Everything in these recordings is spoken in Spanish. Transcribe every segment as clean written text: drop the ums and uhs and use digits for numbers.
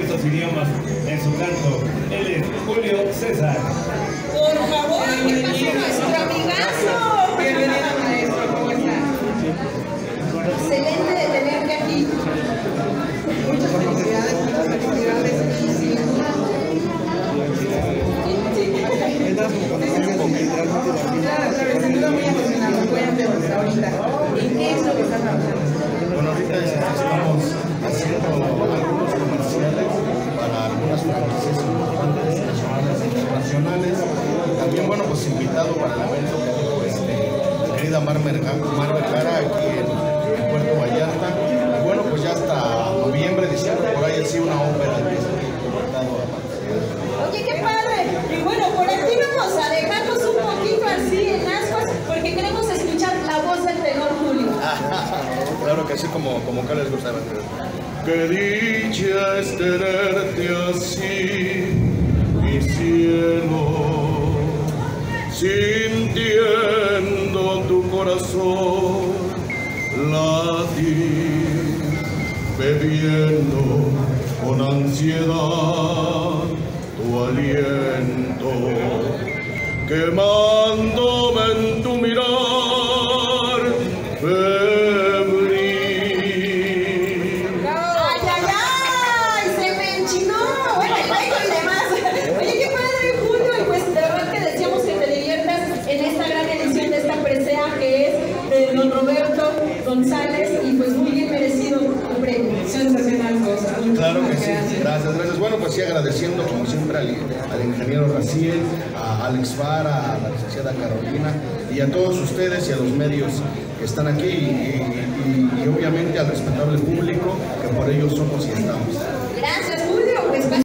estos idiomas en su canto. Él es Julio César. Por favor, que pase nuestro amigazo. Bienvenido, maestro, ¿cómo está? Excelente de tenerte aquí. Muchas felicidades, muchas felicidades. Y sin duda, claro, sin duda muy emocionado. Cuéntanos ahorita, ¿en qué es lo que estás trabajando? Bueno, ahorita estamos haciendo algunos comerciales para algunas franquicias importantes nacionales e internacionales. También, bueno, pues invitado para el evento que dijo mi querida Mar Vergara aquí en Puerto Vallarta. Y bueno, pues ya hasta noviembre, diciembre, por ahí así una ópera que estoy invitado a participar. Oye, qué padre. Y bueno, por aquí vamos a dejarnos un poquito así en ascuas porque queremos escuchar la voz del tenor Julio. Claro que así como que les gustaba. Qué dicha es tenerte así, mi cielo, sintiendo tu corazón latir, bebiendo con ansiedad tu aliento, quemándome en tu mirar febril. ¡Ay, ay, ay! Se me enchinó. Bueno, el baile y demás. Oye, qué padre, Julio. Y pues de verdad que deseamos que te diviertas en esta gran edición de esta presea que es de don Roberto González. Y pues muy bien merecido tu premio. Sensacional cosa. Claro que Muchísimas sí, gracias. Bueno, pues sí, agradeciendo como siempre al ingeniero Raciel, a Alex Fara, a la licenciada Carolina y a todos ustedes y a los medios que están aquí y obviamente al respetable público que por ellos somos y estamos. Gracias, Julio. Pues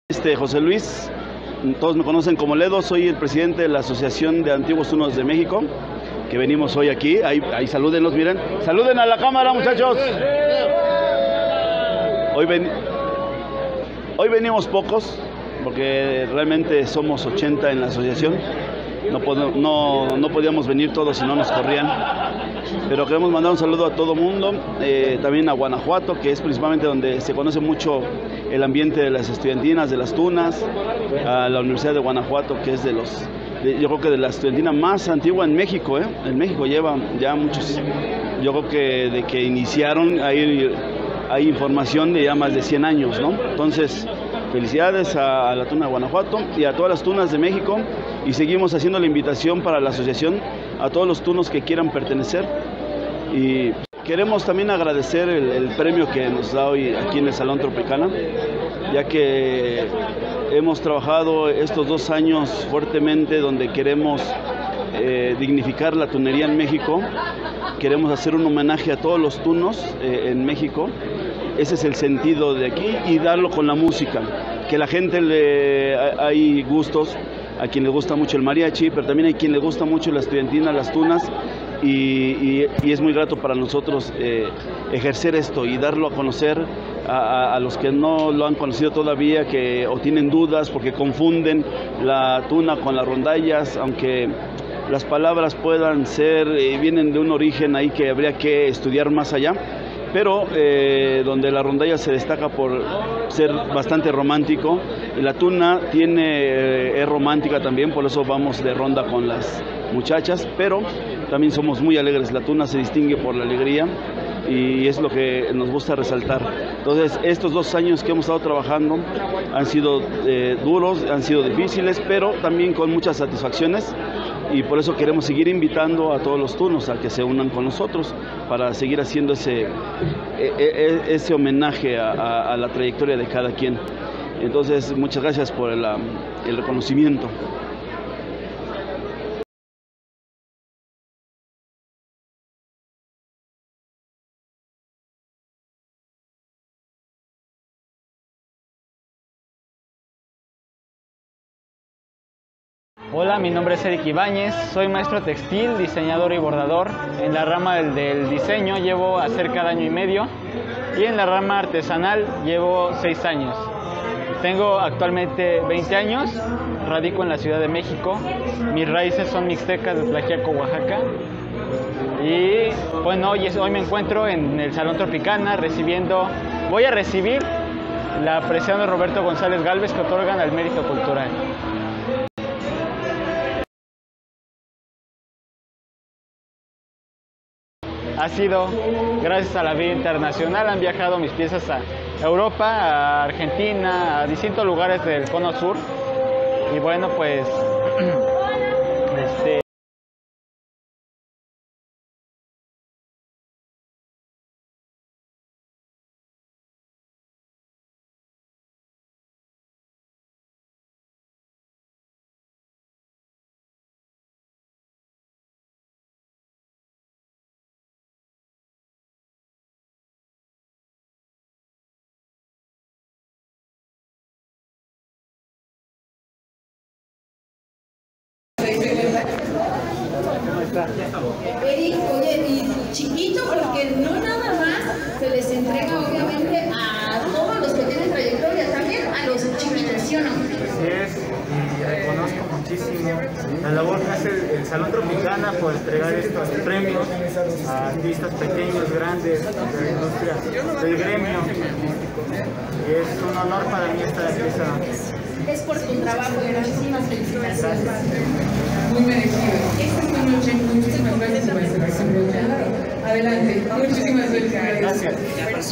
José Luis, todos me conocen como Ledo, soy el presidente de la Asociación de Antiguos Tunos de México, que venimos hoy aquí. Ahí salúdenlos, miren. Saluden a la cámara, muchachos. Hoy venimos pocos, porque realmente somos 80 en la asociación. No podíamos venir todos si no nos corrían. Pero queremos mandar un saludo a todo mundo, también a Guanajuato, que es principalmente donde se conoce mucho el ambiente de las estudiantinas, de las tunas, a la Universidad de Guanajuato, que es yo creo que de la estudiantina más antigua en México, En México lleva ya muchos, yo creo que de que iniciaron, hay información de ya más de 100 años, ¿no? Entonces, felicidades a la Tuna de Guanajuato y a todas las tunas de México, y seguimos haciendo la invitación para la asociación a todos los tunos que quieran pertenecer. Y queremos también agradecer el premio que nos da hoy aquí en el Salón Tropicana, ya que hemos trabajado estos 2 años fuertemente donde queremos dignificar la tunería en México. Queremos hacer un homenaje a todos los tunos en México. Ese es el sentido de aquí, y darlo con la música, que la gente hay gustos, a quien le gusta mucho el mariachi, pero también hay quien le gusta mucho la estudiantina, las tunas, y es muy grato para nosotros ejercer esto y darlo a conocer a los que no lo han conocido todavía, o tienen dudas porque confunden la tuna con las rondallas, aunque las palabras puedan ser, vienen de un origen ahí que habría que estudiar más allá. Pero donde la rondalla se destaca por ser bastante romántico, y la tuna es romántica también, por eso vamos de ronda con las muchachas, pero también somos muy alegres. La tuna se distingue por la alegría y es lo que nos gusta resaltar. Entonces, estos 2 años que hemos estado trabajando han sido duros, han sido difíciles, pero también con muchas satisfacciones. Y por eso queremos seguir invitando a todos los tunos a que se unan con nosotros para seguir haciendo ese homenaje a la trayectoria de cada quien. Entonces, muchas gracias por el reconocimiento. Hola, mi nombre es Eric Ibáñez, soy maestro textil, diseñador y bordador. En la rama del diseño llevo cerca de 1 año y medio, y en la rama artesanal llevo 6 años. Tengo actualmente 20 años, radico en la Ciudad de México, mis raíces son mixtecas de Tlaxiaco, Oaxaca. Y bueno, hoy me encuentro en el Salón Tropicana voy a recibir la apreciación de Roberto González Gálvez, que otorgan al mérito cultural. Ha sido gracias a la vía internacional, han viajado mis piezas a Europa, a Argentina, a distintos lugares del Cono Sur. Y bueno, pues Eric, oye, y chiquito, porque no nada más se les entrega obviamente a todos los que tienen trayectoria, también a los chiquitos, ¿sí o no? Así es, y reconozco muchísimo la labor que hace el Salón Tropicana por entregar estos premios a artistas pequeños, grandes, de la industria, del gremio. Y es un honor para mí estar aquí esta noche. Es por tu trabajo, muchísimas felicitaciones. Muy merecido. Esta noche, muchísimas gracias por esta presentación. Adelante, muchísimas felicidades.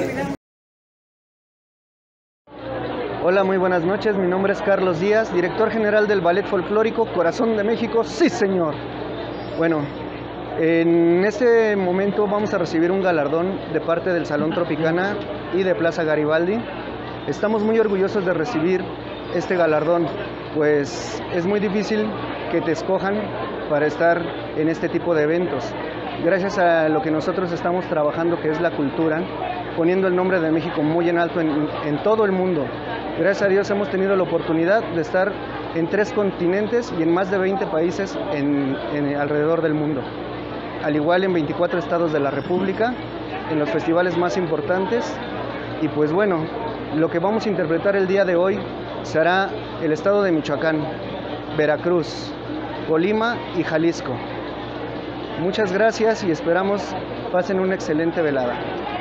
Hola, muy buenas noches. Mi nombre es Carlos Díaz, director general del Ballet Folclórico Corazón de México. ¡Sí, señor! Bueno, en este momento vamos a recibir un galardón de parte del Salón Tropicana y de Plaza Garibaldi. Estamos muy orgullosos de recibir este galardón, pues es muy difícil que te escojan para estar en este tipo de eventos. Gracias a lo que nosotros estamos trabajando, que es la cultura, poniendo el nombre de México muy en alto en todo el mundo. Gracias a Dios hemos tenido la oportunidad de estar en 3 continentes y en más de 20 países alrededor del mundo. Al igual en 24 estados de la República, en los festivales más importantes. Y pues bueno, lo que vamos a interpretar el día de hoy será el estado de Michoacán, Veracruz, Colima y Jalisco. Muchas gracias y esperamos pasen una excelente velada.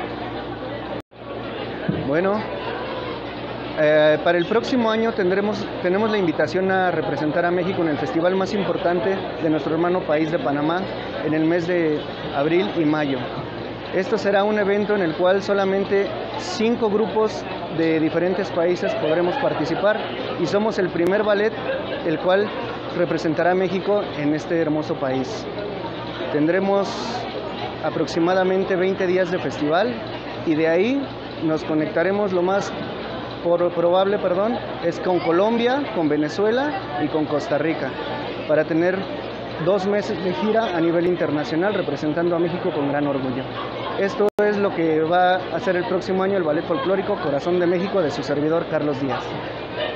Bueno, para el próximo año tenemos la invitación a representar a México en el festival más importante de nuestro hermano país de Panamá en el mes de abril y mayo. Esto será un evento en el cual solamente 5 grupos de diferentes países podremos participar y somos el primer ballet el cual representará a México en este hermoso país. Tendremos aproximadamente 20 días de festival y de ahí nos conectaremos lo más probable, es con Colombia, con Venezuela y con Costa Rica para tener 2 meses de gira a nivel internacional representando a México con gran orgullo. Esto es lo que va a hacer el próximo año el Ballet Folclórico Corazón de México de su servidor Carlos Díaz.